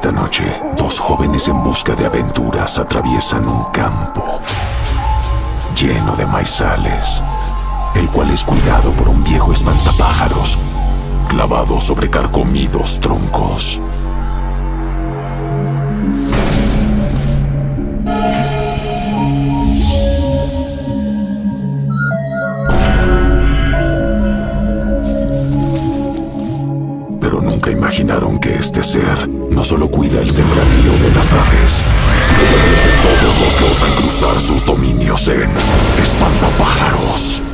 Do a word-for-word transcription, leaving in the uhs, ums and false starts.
Esta noche, dos jóvenes en busca de aventuras atraviesan un campo lleno de maizales, el cual es cuidado por un viejo espantapájaros clavado sobre carcomidos troncos. Pero nunca imaginaron que este ser no solo cuida el sembradío de las aves, sino también de todos los que osan cruzar sus dominios en Espantapájaros.